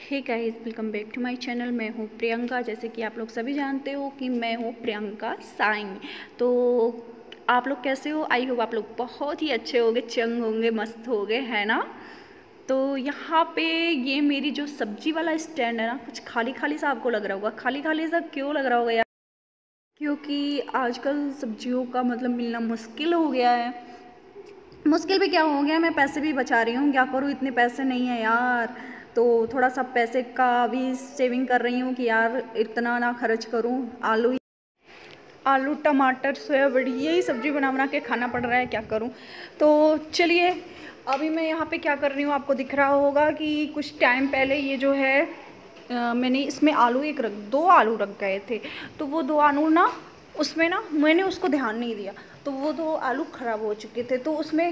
Hey guys, welcome back to my channel. मैं हूँ प्रियंका। जैसे कि आप लोग सभी जानते हो कि मैं हूँ प्रियंका साईं। तो आप लोग कैसे हो? आई होप आप लोग बहुत ही अच्छे होंगे, चंग होंगे, मस्त होंगे, है ना। तो यहाँ पे ये मेरी जो सब्जी वाला स्टैंड है ना, कुछ खाली खाली सा आपको लग रहा होगा। खाली खाली सा क्यों लग रहा होगा यार? क्योंकि आजकल सब्जियों का मतलब मिलना मुश्किल हो गया है। मुश्किल भी क्या हो गया, मैं पैसे भी बचा रही हूँ। क्या करूँ, इतने पैसे नहीं है यार। तो थोड़ा सा पैसे का भी सेविंग कर रही हूँ कि यार इतना ना खर्च करूँ। आलू टमाटर सोयाबीन यही सब्जी बना के खाना पड़ रहा है, क्या करूँ। तो चलिए, अभी मैं यहाँ पे क्या कर रही हूँ, आपको दिख रहा होगा कि कुछ टाइम पहले ये जो है मैंने इसमें दो आलू रख गए थे। तो वो दो आलू ना, उसमें ना मैंने उसको ध्यान नहीं दिया, तो वो दो आलू ख़राब हो चुके थे। तो उसमें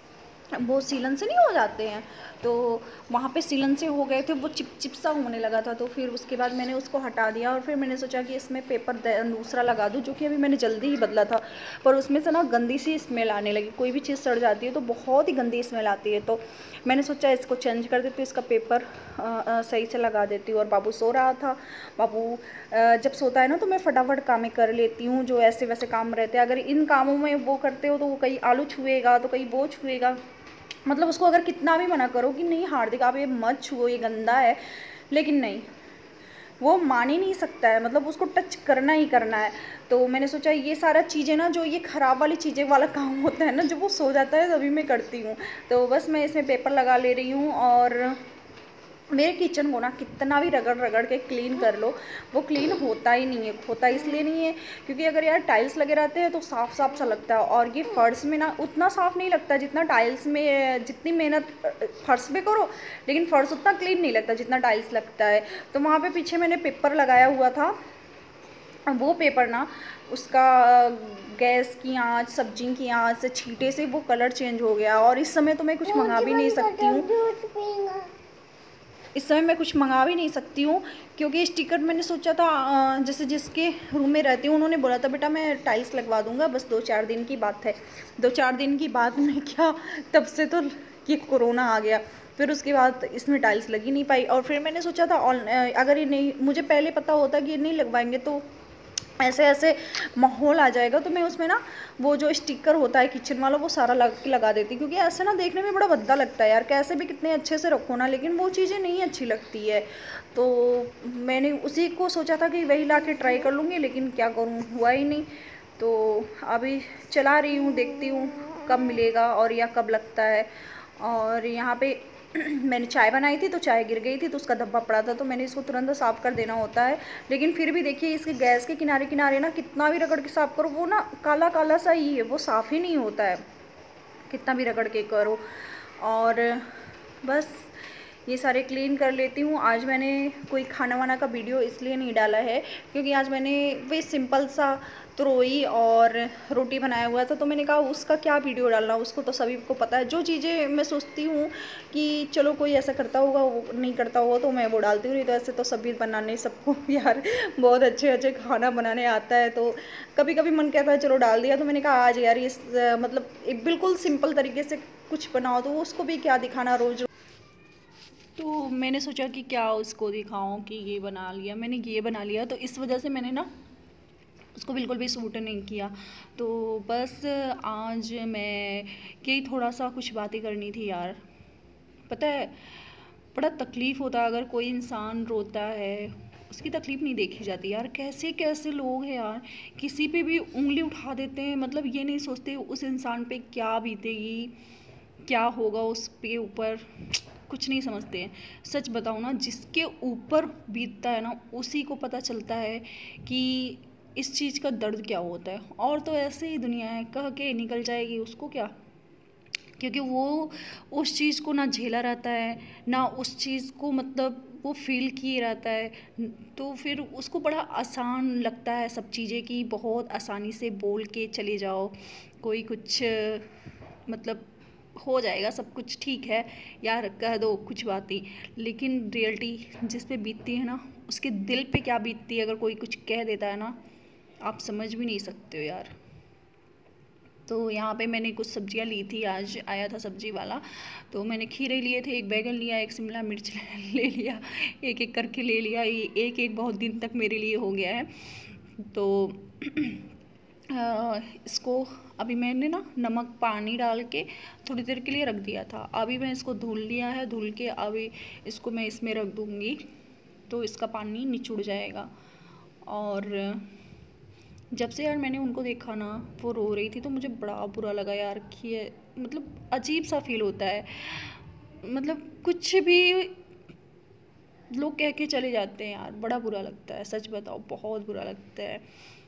वो सीलन से नहीं हो जाते हैं, तो वहाँ पे सीलन से हो गए थे, वो चिप चिप सा होने लगा था। तो फिर उसके बाद मैंने उसको हटा दिया और फिर मैंने सोचा कि इसमें पेपर दूसरा लगा दूँ, जो कि अभी मैंने जल्दी ही बदला था। पर उसमें से ना गंदी सी स्मेल आने लगी। कोई भी चीज़ सड़ जाती है तो बहुत ही गंदी स्मेल आती है। तो मैंने सोचा इसको चेंज कर देती हूँ, इसका पेपर सही से लगा देती हूँ। और बाबू सो रहा था। बाबू जब सोता है ना तो मैं फटाफट काम कर लेती हूँ, जो ऐसे वैसे काम रहते हैं। अगर इन कामों में वो करते हो तो वो कहीं आलू छुएगा तो कहीं वो छुएगा। मतलब उसको अगर कितना भी मना करो कि नहीं हार्दिक आप ये मत छुओ, ये गंदा है, लेकिन नहीं, वो मान ही नहीं सकता है। मतलब उसको टच करना ही करना है। तो मैंने सोचा ये सारा चीज़ें ना, जो ये ख़राब वाली चीज़ें वाला काम होता है ना, जब वो सो जाता है तभी मैं करती हूँ। तो बस मैं इसमें पेपर लगा ले रही हूँ। और मेरे किचन को ना कितना भी रगड़ रगड़ के क्लीन कर लो, वो क्लीन होता ही नहीं है। होता इसलिए नहीं है क्योंकि अगर यार टाइल्स लगे रहते हैं तो साफ साफ सा लगता है, और ये फर्श में ना उतना साफ नहीं लगता जितना टाइल्स में। जितनी मेहनत फर्श पे करो, लेकिन फर्श उतना क्लीन नहीं लगता जितना टाइल्स लगता है। तो वहाँ पे पीछे मैंने पेपर लगाया हुआ था, वो पेपर ना, उसका गैस की आंच, सब्जी की आंच से छींटे से वो कलर चेंज हो गया। और इस समय तो मैं कुछ मंगा भी नहीं सकती हूँ। इस समय मैं कुछ मंगा भी नहीं सकती हूँ, क्योंकि स्टिकर मैंने सोचा था जैसे जिसके रूम में रहती हूँ उन्होंने बोला था बेटा मैं टाइल्स लगवा दूँगा, बस 2-4 दिन की बात है। 2-4 दिन की बात में क्या, तब से तो ये कोरोना आ गया। फिर उसके बाद इसमें टाइल्स लगी नहीं पाई। और फिर मैंने सोचा था अगर ये नहीं, मुझे पहले पता होता कि ये नहीं लगवाएंगे तो ऐसे ऐसे माहौल आ जाएगा, तो मैं उसमें ना वो जो स्टिकर होता है किचन वाला वो सारा लगा देती। क्योंकि ऐसे ना देखने में बड़ा भद्दा लगता है यार, कैसे भी कितने अच्छे से रखो ना, लेकिन वो चीज़ें नहीं अच्छी लगती है। तो मैंने उसी को सोचा था कि वही ला के ट्राई कर लूँगी, लेकिन क्या करूँ, हुआ ही नहीं। तो अभी चला रही हूँ, देखती हूँ कब मिलेगा और या कब लगता है। और यहाँ पे मैंने चाय बनाई थी तो चाय गिर गई थी, तो उसका धब्बा पड़ा था, तो मैंने इसको तुरंत साफ़ कर देना होता है। लेकिन फिर भी देखिए इसके गैस के किनारे किनारे ना कितना भी रगड़ के साफ़ करो, वो ना काला काला सा ही है, वो साफ़ ही नहीं होता है कितना भी रगड़ के करो। और बस ये सारे क्लीन कर लेती हूँ। आज मैंने कोई खाना वाना का वीडियो इसलिए नहीं डाला है क्योंकि आज मैंने वही सिंपल सा तुरई और रोटी बनाया हुआ था, तो मैंने कहा उसका क्या वीडियो डालना, उसको तो सभी को पता है। जो चीज़ें मैं सोचती हूँ कि चलो कोई ऐसा करता होगा, वो नहीं करता होगा, तो मैं वो डालती हूँ। नहीं तो ऐसे तो सभी बनाने सबको यार बहुत अच्छे अच्छे खाना बनाने आता है, तो कभी कभी मन कहता है चलो डाल दिया। तो मैंने कहा आज यार इस मतलब एक बिल्कुल सिंपल तरीके से कुछ बनाओ, तो उसको भी क्या दिखाना रोज़। तो मैंने सोचा कि क्या उसको दिखाऊं कि ये बना लिया, मैंने ये बना लिया, तो इस वजह से मैंने ना उसको बिल्कुल भी सूट नहीं किया। तो बस आज मैं कि थोड़ा सा कुछ बातें करनी थी यार। पता है बड़ा तकलीफ़ होता है अगर कोई इंसान रोता है, उसकी तकलीफ़ नहीं देखी जाती यार। कैसे कैसे लोग हैं यार, किसी पे भी उंगली उठा देते हैं, मतलब ये नहीं सोचते उस इंसान पे क्या बीतेगी, क्या होगा उसके ऊपर, कुछ नहीं समझते हैं। सच बताऊँ ना, जिसके ऊपर बीतता है ना उसी को पता चलता है कि इस चीज़ का दर्द क्या होता है। और तो ऐसे ही दुनिया है, कह के निकल जाएगी, उसको क्या, क्योंकि वो उस चीज़ को ना झेला रहता है ना उस चीज़ को मतलब वो फील किए रहता है। तो फिर उसको बड़ा आसान लगता है सब चीज़ें कि बहुत आसानी से बोल के चले जाओ, कोई कुछ मतलब हो जाएगा, सब कुछ ठीक है यार, कह दो कुछ बात ही। लेकिन रियलिटी जिस पे बीतती है ना, उसके दिल पे क्या बीतती है अगर कोई कुछ कह देता है ना, आप समझ भी नहीं सकते हो यार। तो यहाँ पे मैंने कुछ सब्जियाँ ली थी, आज आया था सब्जी वाला, तो मैंने खीरे लिए थे, एक बैगन लिया, एक शिमला मिर्च ले लिया, एक एक करके ले लिया। ये एक एक बहुत दिन तक मेरे लिए हो गया है। तो इसको अभी मैंने ना नमक पानी डाल के थोड़ी देर के लिए रख दिया था। अभी मैं इसको धुल लिया है, धुल के अभी इसको मैं इसमें रख दूँगी तो इसका पानी निचुड़ जाएगा। और जब से यार मैंने उनको देखा ना वो रो रही थी तो मुझे बड़ा बुरा लगा यार कि मतलब अजीब सा फील होता है। मतलब कुछ भी लोग कह के चले जाते हैं यार, बड़ा बुरा लगता है, सच बताओ बहुत बुरा लगता है।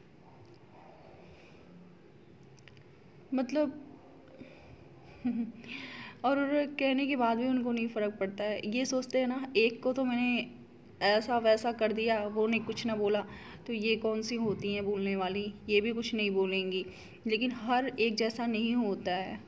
मतलब और कहने के बाद भी उनको नहीं फ़र्क पड़ता है। ये सोचते हैं ना, एक को तो मैंने ऐसा वैसा कर दिया, वो ने कुछ ना बोला, तो ये कौन सी होती हैं बोलने वाली, ये भी कुछ नहीं बोलेंगी। लेकिन हर एक जैसा नहीं होता है,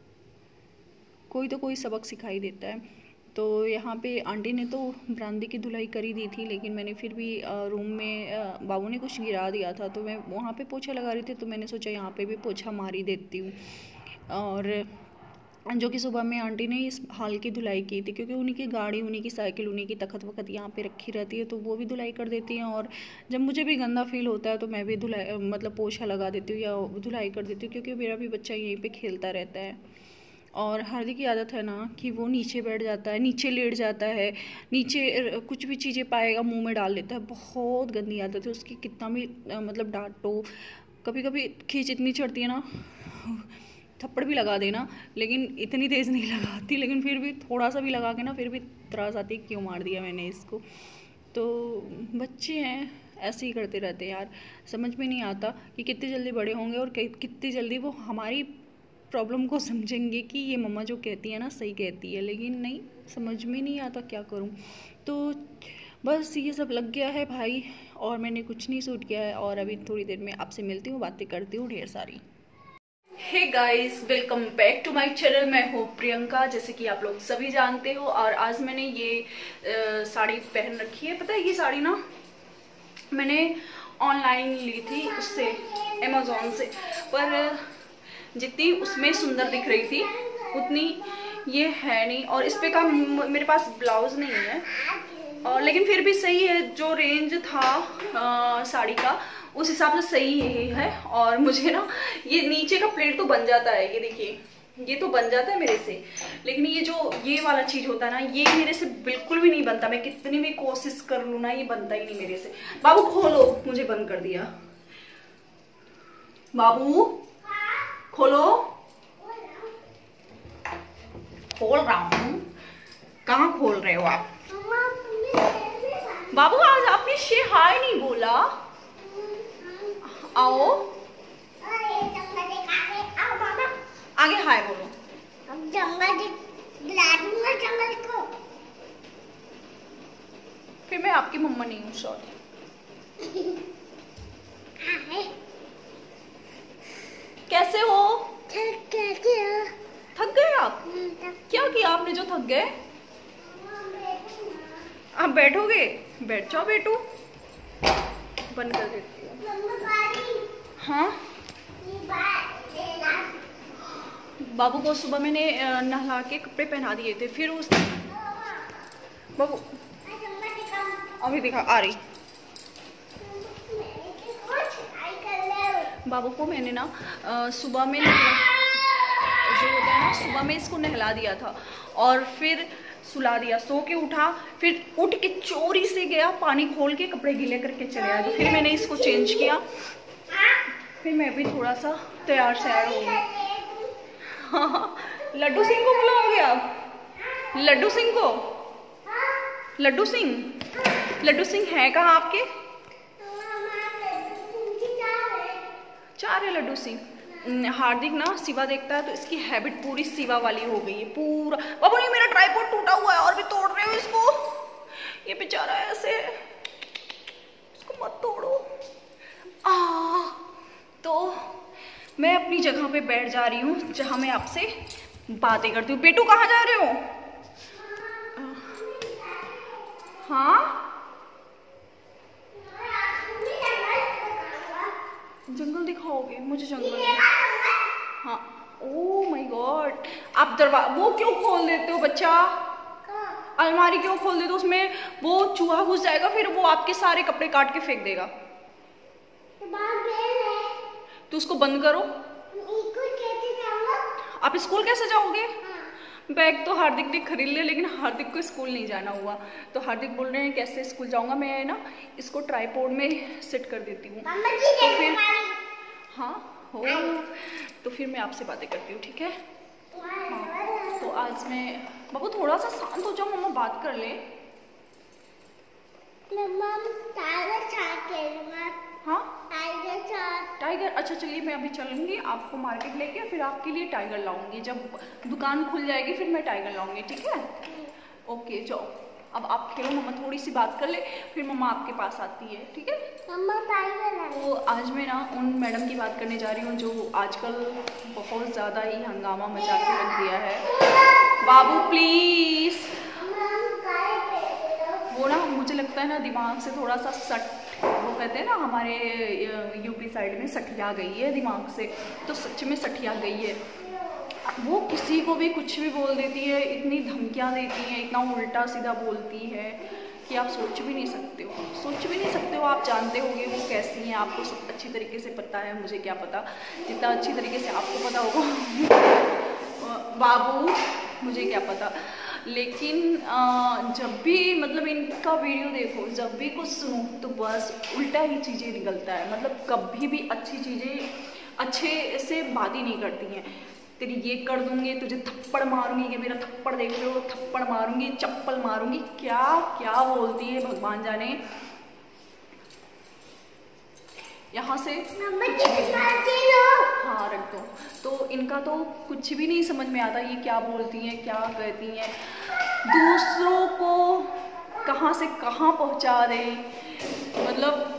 कोई तो कोई सबक सिखाई देता है। तो यहाँ पे आंटी ने तो बरामदे की धुलाई कर ही दी थी, लेकिन मैंने फिर भी रूम में बाबू ने कुछ गिरा दिया था तो मैं वहाँ पे पोछा लगा रही थी, तो मैंने सोचा यहाँ पे भी पोछा मार ही देती हूँ। और जो कि सुबह में आंटी ने इस हाल की धुलाई की थी, क्योंकि उन्हीं की गाड़ी, उन्हीं की साइकिल, उन्हीं की तखत वखत यहाँ पे रखी रहती है, तो वो भी धुलाई कर देती हैं। और जब मुझे भी गंदा फील होता है तो मैं भी धुलाई मतलब पोछा लगा देती हूँ या धुलाई कर देती हूँ, क्योंकि मेरा भी बच्चा यहीं पे खेलता रहता है। और हार्दिक की आदत है ना कि वो नीचे बैठ जाता है, नीचे लेट जाता है, नीचे कुछ भी चीज़ें पाएगा मुंह में डाल लेता है। बहुत गंदी आदत है उसकी, कितना भी मतलब डांटो, कभी कभी खींच इतनी चढ़ती है ना, थप्पड़ भी लगा देना, लेकिन इतनी तेज़ नहीं लगाती, लेकिन फिर भी थोड़ा सा भी लगा के ना फिर भी त्रास आती क्यों मार दिया मैंने इसको। तो बच्चे हैं ऐसे ही करते रहते हैं यार, समझ में नहीं आता कि कितनी जल्दी बड़े होंगे और कितनी जल्दी वो हमारी प्रॉब्लम को समझेंगे कि ये मम्मा जो कहती है ना सही कहती है, लेकिन नहीं, समझ में नहीं आता क्या करूं। तो बस ये सब लग गया है भाई, और मैंने कुछ नहीं शूट किया है। और अभी थोड़ी देर में आपसे मिलती हूँ, बातें करती हूँ ढेर सारी। Hey guys, welcome back to my channel. मैं हूँ प्रियंका, जैसे कि आप लोग सभी जानते हो। और आज मैंने ये साड़ी पहन रखी है। पता है ये साड़ी ना मैंने ऑनलाइन ली थी, उससे अमेज़ॉन से, पर जितनी उसमें सुंदर दिख रही थी उतनी ये है नहीं। और इस पे का मेरे पास ब्लाउज नहीं है, और लेकिन फिर भी सही है, जो रेंज था साड़ी का उस हिसाब से सही है। और मुझे ना ये नीचे का प्लेट तो बन जाता है, ये देखिए ये तो बन जाता है मेरे से, लेकिन ये जो ये वाला चीज होता है ना, ये मेरे से बिल्कुल भी नहीं बनता। मैं कितनी भी कोशिश कर लूँ ना, ये बनता ही नहीं मेरे से। बाबू खोलो, मुझे बंद कर दिया। बाबू खोलो, खोल रहा हूँ। कहाँ खोल रहे हो आप? बाबू आज आपने से हाय नहीं बोला। आओ आगे हाय बोलो। जंगल को फिर मैं आपकी मम्मा नहीं हूँ, सॉरी। कैसे हो? थक गए आप? क्या किया आपने जो थक गए? आप बैठोगे? बैठ जाओ बेटू, बंद कर देती हूँ। हाँ, बाबू को सुबह मैंने नहला के कपड़े पहना दिए थे, फिर उस बाबू अभी दिखा आ रही। बाबू को मैंने ना सुबह में जो होता है ना, सुबह में इसको नहला दिया था और फिर सुला दिया, सो के उठा, फिर उठ के चोरी से गया, पानी खोल के कपड़े गीले करके चले आया। तो फिर मैंने इसको चेंज किया, फिर मैं भी थोड़ा सा तैयार श्यार हो गई। हाँ, लड्डू सिंह को बुलाओगे आप? लड्डू सिंह को? लड्डू सिंह है कहाँ आपके? चार है लड्डू सिंह। हार्दिक ना शिवा देखता है तो इसकी हैबिट पूरी शिवा वाली हो गई है पूरा। बाबू नहीं, मेरा ट्राइपॉड टूटा हुआ है और भी तोड़ रहे हो इसको, ये बेचारा ऐसे, इसको मत तोड़ो। तो मैं अपनी जगह पे बैठ जा रही हूँ जहाँ मैं आपसे बातें करती हूँ। बेटू कहाँ जा रहे हो? हाँ, जंगल दिखाओगे मुझे? जंगल हाँ, ओह माय गॉड, आप वो क्यों खोल देते हो बच्चा? अलमारी क्यों खोल देते हो? उसमें वो चूहा घुस जाएगा, फिर वो आपके सारे कपड़े काट के फेंक देगा। तो उसको बंद करो। आप स्कूल कैसे जाओगे? बैग तो हार्दिक ने खरीद लिया, लेकिन हार्दिक को स्कूल नहीं जाना हुआ। तो हार्दिक बोल रहे हैं कैसे स्कूल जाऊंगा, मैं ना इसको ट्राइपॉड में सेट कर देती हूँ। तो फिर हाँ हो, तो फिर मैं आपसे बातें करती हूँ, ठीक है? हाँ, तो आज मैं बाबू थोड़ा सा शांत हो जाओ, मम्मा बात कर ले। हाँ टाइगर, अच्छा चलिए मैं अभी चलूंगी आपको मार्केट लेके, फिर आपके लिए टाइगर लाऊंगी। जब दुकान खुल जाएगी फिर मैं टाइगर लाऊंगी, ठीक है? ओके जाओ, अब आप खेलो, मम्मा थोड़ी सी बात कर ले, फिर मम्मा आपके पास आती है, ठीक है? Mamma tiger. तो आज मैं ना उन मैडम की बात करने जा रही हूँ जो आजकल बहुत ज़्यादा ही हंगामा मचा के रख दिया है। बाबू प्लीज, वो ना मुझे लगता है ना दिमाग से थोड़ा सा वो कहते हैं ना हमारे यूपी साइड में सठिया गई है दिमाग से, तो सच में सठिया गई है। वो किसी को भी कुछ भी बोल देती है, इतनी धमकियां देती है, इतना उल्टा सीधा बोलती है कि आप सोच भी नहीं सकते हो, आप जानते होंगे वो कैसी हैं, आपको सब अच्छी तरीके से पता है, मुझे क्या पता जितना अच्छी तरीके से आपको पता होगा बाबू, मुझे क्या पता। लेकिन जब भी मतलब इनका वीडियो देखो, जब भी कुछ सुनो तो बस उल्टा ही चीज़ें निकलता है। मतलब कभी भी अच्छी चीज़ें अच्छे से बात ही नहीं करती हैं। तेरी ये कर दूंगी, तुझे थप्पड़ मारूंगी, कि मेरा थप्पड़ देख रहे हो, थप्पड़ मारूंगी, चप्पल मारूंगी, क्या क्या बोलती है भगवान जाने। यहाँ से हाँ रख दो। तो इनका तो कुछ भी नहीं समझ में आता, ये क्या बोलती हैं, क्या कहती हैं, दूसरों को कहाँ से कहाँ पहुँचा दे, मतलब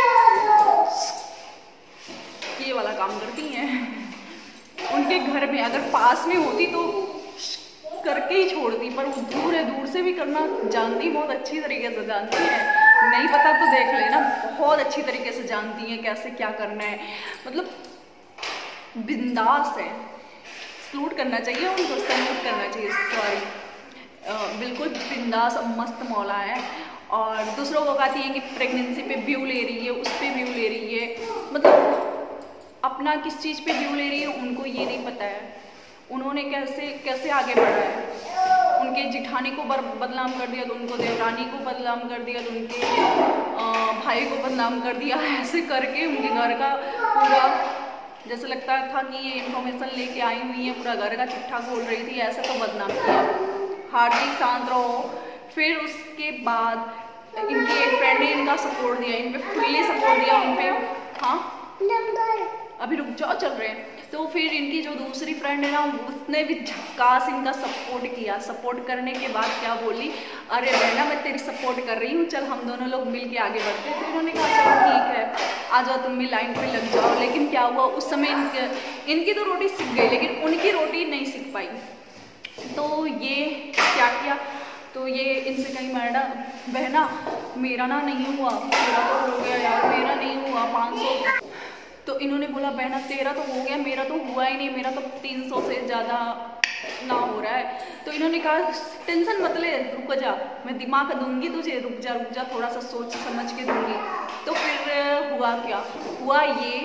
ये वाला काम करती हैं। उनके घर में अगर पास में होती तो करके ही छोड़ती, पर वो दूर है, दूर से भी करना जानती, बहुत अच्छी तरीके से जानती है। नहीं पता तो देख लेना, बहुत अच्छी तरीके से जानती हैं कैसे क्या करना है, मतलब बिंदास है। सलूट करना चाहिए उनको, सलूट करना चाहिए, सॉरी, बिल्कुल बिंदास मस्त मौला है। और दूसरों को कहती है कि प्रेगनेंसी पे व्यू ले रही है, उस पर व्यू ले रही है, मतलब अपना किस चीज़ पे व्यू ले रही है उनको ये नहीं पता है। उन्होंने कैसे कैसे आगे बढ़ा है, उनके जिठानी को बदनाम कर दिया तो उनको देवरानी को बदनाम कर दिया, तो उनके भाई को बदनाम कर दिया, ऐसे करके उनके घर का पूरा जैसे लगता था कि ये इन्फॉर्मेशन लेके आई हुई है, पूरा घर का चिट्ठा खोल रही थी, ऐसा तो बदनाम किया। हार्दिक शांत रहो। फिर उसके बाद इनकी एक फ्रेंड ने इनका सपोर्ट दिया, इन पे फुल्ली सपोर्ट दिया, उन पे हाँ अभी रुक जाओ चल रहे हैं। तो फिर इनकी जो दूसरी फ्रेंड है ना, उसने भी झक्कास इनका सपोर्ट किया। सपोर्ट करने के बाद क्या बोली, अरे बहना मैं तेरी सपोर्ट कर रही हूँ, चल हम दोनों लोग मिल के आगे बढ़ते हैं। तो इन्होंने कहा चलो ठीक है, आ जाओ तुम भी लाइन पे लग जाओ। लेकिन क्या हुआ उस समय इनकी तो रोटी सीख गई, लेकिन उनकी रोटी नहीं सीख पाई। तो ये क्या किया, तो ये इनसे कहीं मैडम बहना मेरा ना नहीं हुआ, मेरा तो हो गया यार, मेरा नहीं हुआ 500। तो इन्होंने बोला बहना तेरा तो हो गया, मेरा तो हुआ ही नहीं, मेरा तो 300 से ज़्यादा ना हो रहा है। तो इन्होंने कहा टेंशन मत ले, रुक जा, मैं दिमाग दूंगी तुझे, रुक जा थोड़ा सा सोच समझ के दूंगी। तो फिर हुआ क्या, हुआ ये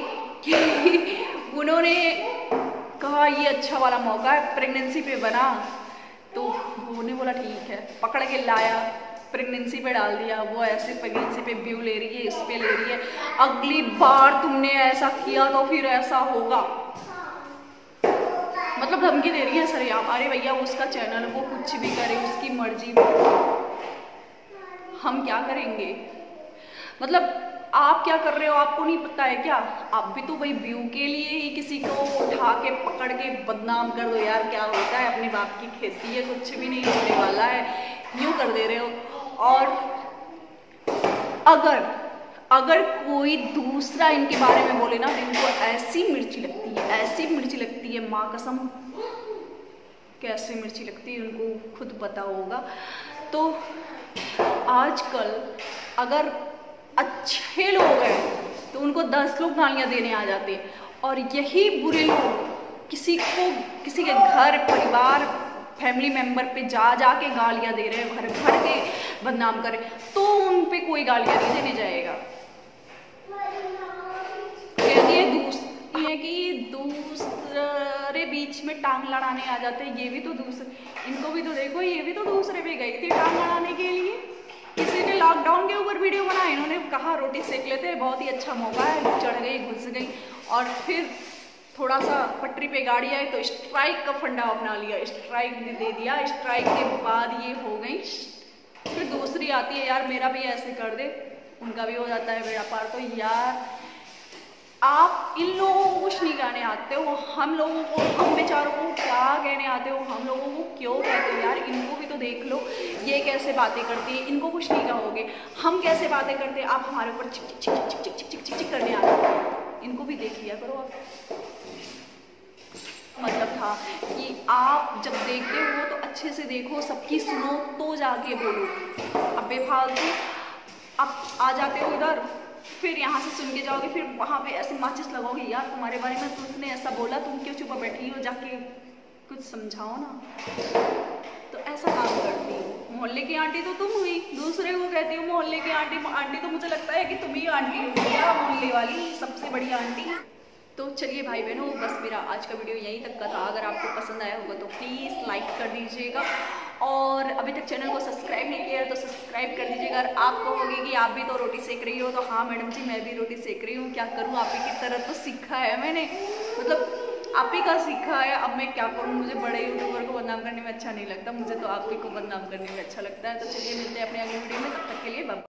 कि उन्होंने कहा ये अच्छा वाला मौका है, प्रेगनेंसी पे बना। तो उन्होंने बोला ठीक है, पकड़ के लाया, प्रेगनेंसी पे डाल दिया। वो ऐसे प्रेगनेंसी पे व्यू ले रही है, इस पे ले रही है, अगली बार तुमने ऐसा किया तो फिर ऐसा होगा, मतलब धमकी दे रही है सर आप। अरे भैया उसका चैनल, वो कुछ भी करे, उसकी मर्जी, हम क्या करेंगे। मतलब आप क्या कर रहे हो आपको नहीं पता है क्या, आप भी तो भाई व्यू के लिए ही किसी को उठा के पकड़ के बदनाम कर दो यार, क्या होता है, अपने बाप की खेती है, कुछ भी नहीं होने वाला है, यूँ कर दे रहे हो। और अगर कोई दूसरा इनके बारे में बोले ना तो इनको ऐसी मिर्ची लगती है, ऐसी मिर्ची लगती है, माँ कसम कैसे मिर्ची लगती है उनको खुद पता होगा। तो आजकल अगर अच्छे लोग हैं तो उनको 10 लोग गालियाँ देने आ जाते हैं, और यही बुरे लोग किसी के घर परिवार फैमिली मेंबर पे जा के गालियां दे रहे हैं, घर भर के बदनाम करे, तो उन पे कोई गालियां नहीं देने जाएगा। कहती है कि दूसरे बीच में टांग लड़ाने आ जाते हैं, ये भी तो दूसरे, इनको भी तो देखो, ये भी तो दूसरे पे गई थी टांग लड़ाने के लिए। किसी ने लॉकडाउन के ऊपर वीडियो बनाई, इन्होंने कहा रोटी सेक लेते हैं, बहुत ही अच्छा मौका है, चढ़ गई, घुस गई, और फिर थोड़ा सा पटरी पे गाड़ी आई तो स्ट्राइक का फंडा अपना लिया, स्ट्राइक दे दिया, स्ट्राइक के बाद ये हो गई। फिर दूसरी आती है, यार मेरा भी ऐसे कर दे, उनका भी हो जाता है बेड़ा पार। तो यार आप इन लोगों को कुछ नहीं कहने आते हो, हम लोगों को, हम बेचारों को क्या कहने आते हो, हम लोगों को क्यों कहते हो? यार इनको भी तो देख लो, ये कैसे बातें करती है, इनको कुछ नहीं कहोगे, हम कैसे बातें करते हैं, आप हमारे ऊपर चिक चिक चिक चिक चिक चिक चिक चिक करने आते हो, इनको भी देख लिया करो आप। मतलब था कि आप जब देखते हो तो अच्छे से देखो, सबकी सुनो तो जाके बोलो। अब बेफालतू आप आ जाते हो इधर, फिर यहाँ से सुन के जाओगे, फिर वहाँ पे ऐसे माचिस लगाओगे, यार तुम्हारे बारे में तो उसने ऐसा बोला, तुम क्यों चुपा बैठी हो, जाके कुछ समझाओ ना। तो ऐसा काम करती हूँ। मोहल्ले की आंटी तो तुम हुई, दूसरे को कहती हूँ मोहल्ले की आंटी। आंटी तो मुझे लगता है कि तुम ही आंटी हो क्या, मोहल्ले वाली सबसे बड़ी आंटी। तो चलिए भाई बहनों, बस मेरा आज का वीडियो यहीं तक का था। अगर आपको पसंद आया होगा तो प्लीज़ लाइक कर दीजिएगा, और अभी तक चैनल को सब्सक्राइब नहीं किया है तो सब्सक्राइब कर दीजिएगा। अगर आप कहोगे कि आप भी तो रोटी सेक रही हो, तो हाँ मैडम जी मैं भी रोटी सेक रही हूँ, क्या करूँ, आप ही की तरह तो सीखा है मैंने, मतलब आप ही का सीखा है। अब मैं क्या करूँ, मुझे बड़े यूट्यूबर को बदनाम करने में अच्छा नहीं लगता, मुझे तो आप ही को बदनाम करने में अच्छा लगता है। तो चलिए मिलते हैं अपने अगले वीडियो में, तब तक के लिए बाय।